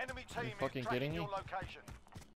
Enemy Are you team fucking is kidding tracking me? your location.